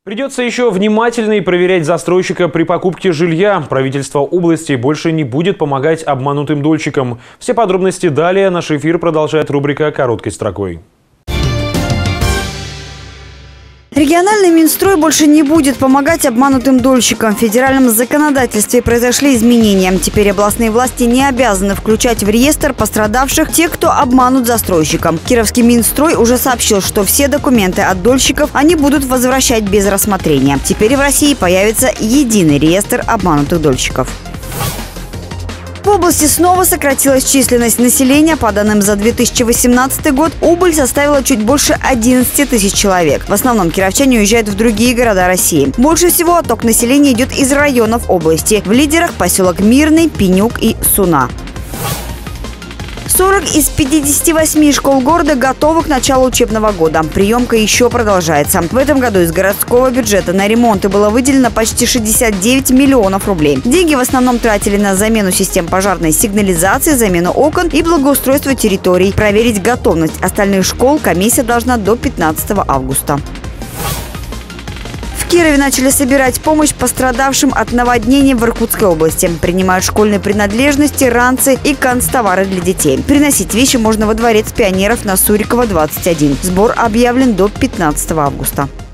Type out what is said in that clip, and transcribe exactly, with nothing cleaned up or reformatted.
Придется еще внимательнее проверять застройщика при покупке жилья. Правительство области больше не будет помогать обманутым дольщикам. Все подробности далее. Наш эфир продолжает рубрика «Короткой строкой». Региональный Минстрой больше не будет помогать обманутым дольщикам. В федеральном законодательстве произошли изменения. Теперь областные власти не обязаны включать в реестр пострадавших тех, кто обманут застройщикам. Кировский Минстрой уже сообщил, что все документы от дольщиков они будут возвращать без рассмотрения. Теперь в России появится единый реестр обманутых дольщиков. В области снова сократилась численность населения. По данным за две тысячи восемнадцатый год, убыль составила чуть больше одиннадцати тысяч человек. В основном кировчане уезжают в другие города России. Больше всего отток населения идет из районов области. В лидерах поселок Мирный, Пенюк и Суна. сорок из пятидесяти восьми школ города готовы к началу учебного года. Приемка еще продолжается. В этом году из городского бюджета на ремонты было выделено почти шестьдесят девять миллионов рублей. Деньги в основном тратили на замену систем пожарной сигнализации, замену окон и благоустройство территорий. Проверить готовность остальных школ комиссия должна до пятнадцатого августа. В Кирове начали собирать помощь пострадавшим от наводнений в Иркутской области. Принимают школьные принадлежности, ранцы и канцтовары для детей. Приносить вещи можно во дворец пионеров на Сурикова, двадцать один. Сбор объявлен до пятнадцатого августа.